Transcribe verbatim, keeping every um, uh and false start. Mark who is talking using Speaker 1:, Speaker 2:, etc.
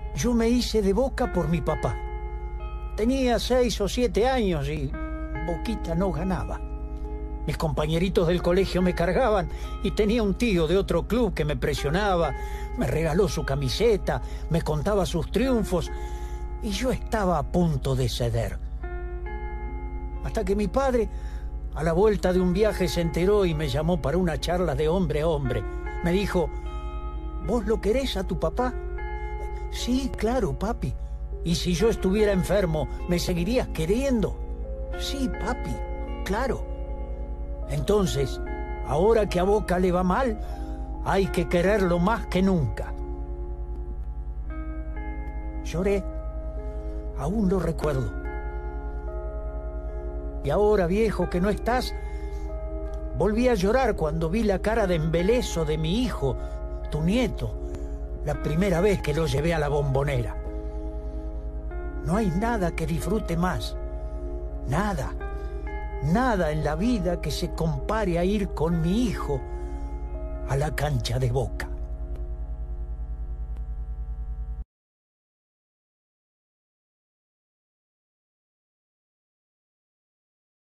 Speaker 1: Yo me hice de Boca por mi papá. Tenía seis o siete años y Boquita no ganaba. Mis compañeritos del colegio me cargaban y tenía un tío de otro club que me presionaba, me regaló su camiseta, me contaba sus triunfos y yo estaba a punto de ceder. Hasta que mi padre, a la vuelta de un viaje, se enteró y me llamó para una charla de hombre a hombre. Me dijo: ¿vos lo querés a tu papá? Sí, claro, papi. ¿Y si yo estuviera enfermo, me seguirías queriendo? Sí, papi, claro. Entonces, ahora que a Boca le va mal, hay que quererlo más que nunca. Lloré, aún lo recuerdo. Y ahora, viejo, que no estás, volví a llorar cuando vi la cara de embeleso de mi hijo, tu nieto, la primera vez que lo llevé a la Bombonera. No hay nada que disfrute más, nada, nada en la vida que se compare a ir con mi hijo a la cancha de Boca.